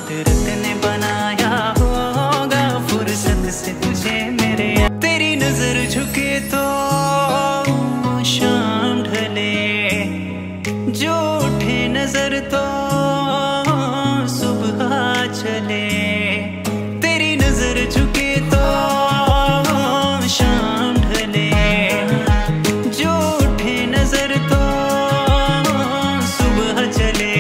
कुदरत ने बनाया होगा फुर्सत से तुझे मेरे। तेरी नजर झुके तो शाम ढले, जो उठे नजर तो सुबह चले। तेरी नजर झुके तो शाम ढले, जो उठे नजर तो सुबह चले।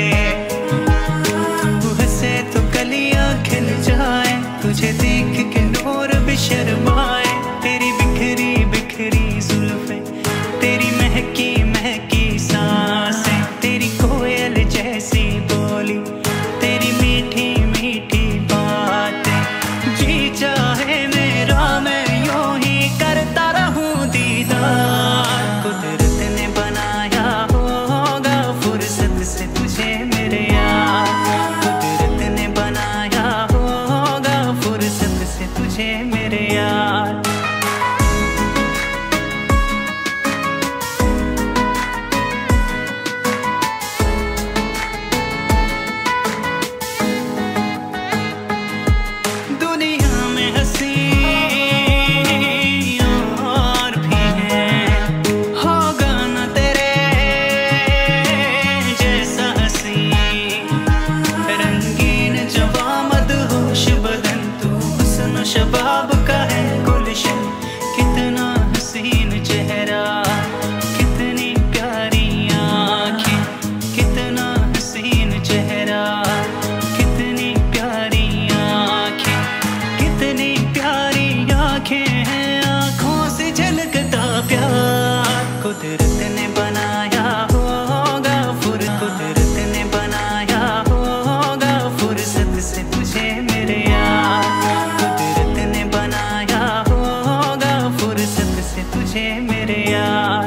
तू हंसे तो कलियां खिल जाए, तुझे देख के नूर भी शर्माए। तेरी बिखरी बिखरी जुल्फें, तेरी महकी महकी सांसें, तेरी कोयल जैसी बोली, तेरी मीठी मीठी बातें। जी चाहे मेरा मैं यूं ही करता रहूं दीदार। कुदरत ने बनाया होगा फुर्सत से तुझे मेरे यार। कुदरत ने बनाया होगा फुर्सत से तुझे मेरे यार। दुनिया में हंसी और भी है, होगा न तेरे जैसा हंसी। रंगीन जवां मदहोश बदन, तू हुस्न शबाब का है गुलशन। कितना हसीन चेहरा, कितनी प्यारी आँखें, कितना हसीन चेहरा, कितनी प्यारी आँखें, कितनी प्यारी आँखें हैं, आँखों से झलकता प्यार। कुदरत ने बनाया होगा कुदरत ने बनाया होगा फुर्सत से तुझे मेरे यार। कुदरत ने बनाया होगा फुर्सत से तुझे मेरे यार।